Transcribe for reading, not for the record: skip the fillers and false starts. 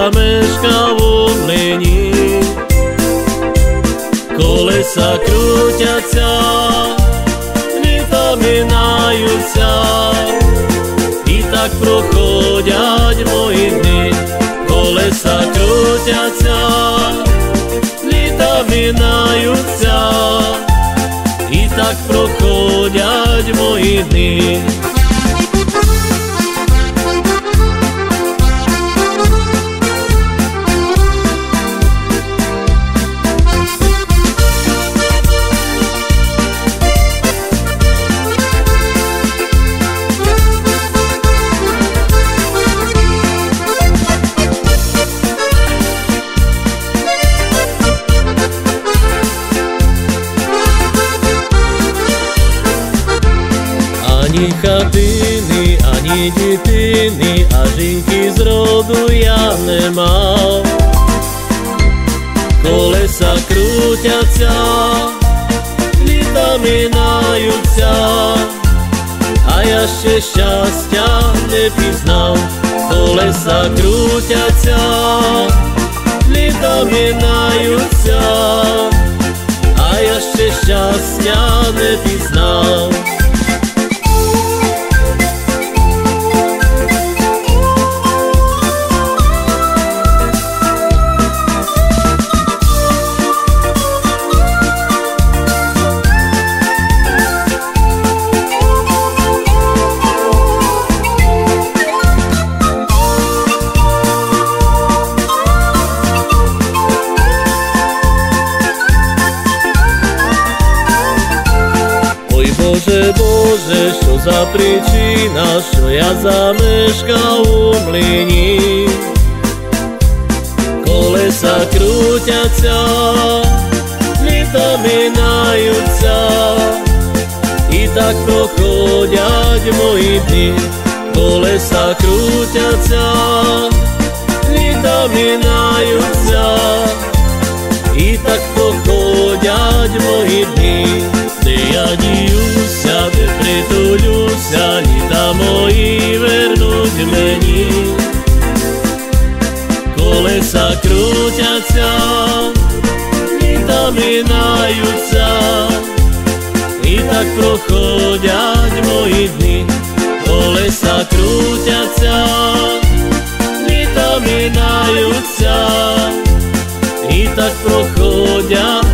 zameškal v mlyni. Kolesa krúťacia, leta minajúca, i tak prochoďať moji dny. Kolesa krúťacia, leta minajúca, i tak prochoďať moji dny. Ani chatiny, ani dětiny a žinky z rodu ja nemal. Kolesa krúťacia, leta minajúca, a ja ešte šťastia nepriznal. Kolesa krúťacia, leta minajúca, a ja ešte šťastia nepriznal. Bože, Bože, čo za príčina, čo ja zameškal v mlyni. Kolesa krúťacia, leta minajúca, i tak prochoďať moji dny. Kolesa krúťacia, leta minajúca, i tak prochoďať moji dny. Jadíjuся, te prituľuся, leta moji vernúť mení. Kolesa krúťacia, leta minajúca, i tak prochoďať moji dny. Kolesa krúťacia, leta minajúca, i tak prochoďať